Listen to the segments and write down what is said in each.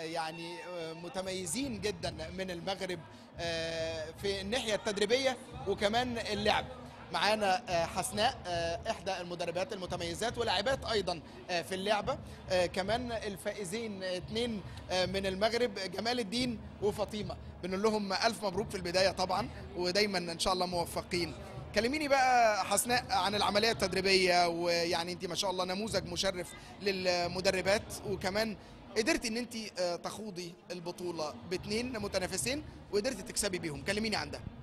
يعني متميزين جدا من المغرب في الناحية التدريبية وكمان اللعب. معانا حسناء احدى المدربات المتميزات ولاعبات ايضا في اللعبه، كمان الفائزين 2 من المغرب جمال الدين وفاطمه. بنقول لهم الف مبروك في البدايه طبعا، ودايما ان شاء الله موفقين. كلميني بقى حسناء عن العمليه التدريبيه، ويعني انت ما شاء الله نموذج مشرف للمدربات، وكمان قدرتي ان انت تخوضي البطوله ب2 متنافسين وقدرتي تكسبي بيهم. كلميني عن ده.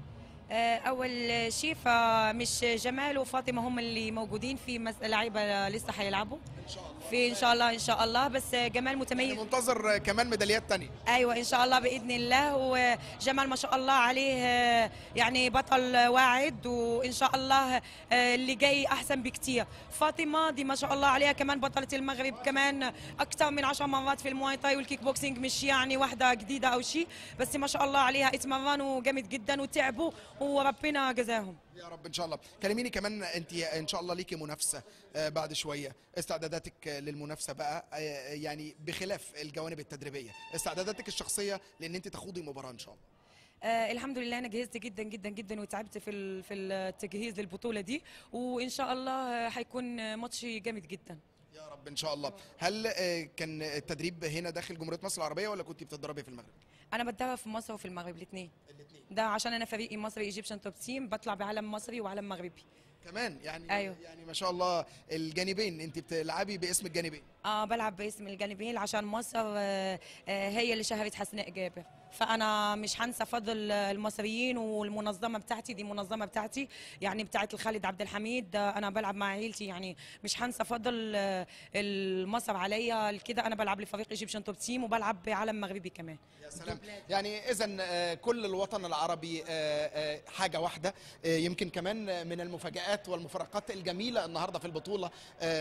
اول شيء فمش جمال وفاطمه هم اللي موجودين في لعيبه لسه هيلعبوا ان شاء الله في ان شاء الله بس جمال متميز يعني منتظر كمان ميداليات تانية. ايوه ان شاء الله باذن الله. وجمال ما شاء الله عليه يعني بطل واعد، وان شاء الله اللي جاي احسن بكتير. فاطمه دي ما شاء الله عليها كمان بطله المغرب، كمان اكثر من 10 مرات في المواي تاي والكيك بوكسينج، مش يعني واحده جديده او شيء، بس ما شاء الله عليها اتمرنوا جامد جدا وتعبوا وربنا جزاهم يا رب ان شاء الله. كلميني كمان، انت ان شاء الله ليكي منافسه بعد شويه، استعداداتك للمنافسه بقى يعني بخلاف الجوانب التدريبيه، استعداداتك الشخصيه لان انت تخوضي مباراه ان شاء الله. الحمد لله انا جهزت جدا جدا جدا وتعبت في التجهيز للبطوله دي، وان شاء الله هيكون ماتش جامد جدا يا رب ان شاء الله. هل كان التدريب هنا داخل جمهوريه مصر العربيه ولا كنت بتتدربي في المغرب؟ انا بتدرب في مصر وفي المغرب الاثنين. ده عشان انا فريقي مصري ايجيبشن توب تيم، بطلع بعلم مصري وعلم مغربي كمان يعني. أيوه. يعني ما شاء الله الجانبين، انت بتلعبي باسم الجانبين. بلعب باسم الجانبين عشان مصر هي اللي شهرت حسناء جابر، فانا مش هنسى فضل المصريين، والمنظمه بتاعتي دي منظمه بتاعتي يعني بتاعت الخالد عبد الحميد، انا بلعب مع عيلتي، يعني مش هنسى فضل المصر عليا كده. انا بلعب لفريق ايجيبشن توب تيم وبلعب بعلم مغربي كمان. يا سلام. يعني اذا كل الوطن العربي حاجه واحده. يمكن كمان من المفاجآت والمفارقات الجميله النهارده في البطوله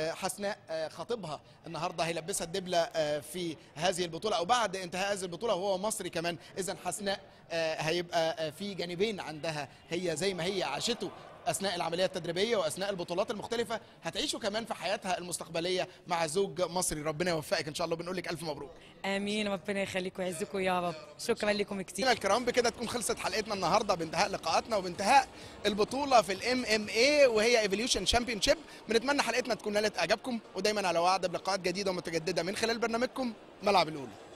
حسناء خطيبها النهارده هيلبسها الدبله في هذه البطوله او بعد انتهاء هذه البطوله، وهو مصري كمان. اذا حسناء هيبقى في جانبين عندها، هي زي ما هي عاشته اثناء العمليه التدريبيه واثناء البطولات المختلفه، هتعيشوا كمان في حياتها المستقبليه مع زوج مصري. ربنا يوفقك ان شاء الله، بنقول لك الف مبروك. امين، ربنا يخليكم ويعزكم يا رب. شكرا لكم كتير. الكرام بكده تكون خلصت حلقتنا النهارده، بانتهاء لقاءاتنا وبانتهاء البطوله في الMMA وهي ايفوليوشن شامبيونشيب. بنتمنى حلقتنا تكون نالت اعجابكم، ودايما على وعد بلقاءات جديده ومتجدده من خلال برنامجكم ملعب الاولى.